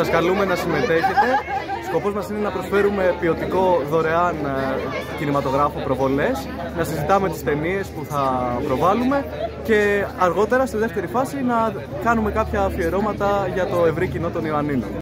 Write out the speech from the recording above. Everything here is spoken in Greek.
Σας καλούμε να συμμετέχετε. Σκοπός μας είναι να προσφέρουμε ποιοτικό δωρεάν κινηματογράφο προβολές, να συζητάμε τις ταινίες που θα προβάλλουμε και αργότερα στη δεύτερη φάση να κάνουμε κάποια αφιερώματα για το ευρύ κοινό των Ιωαννίνων.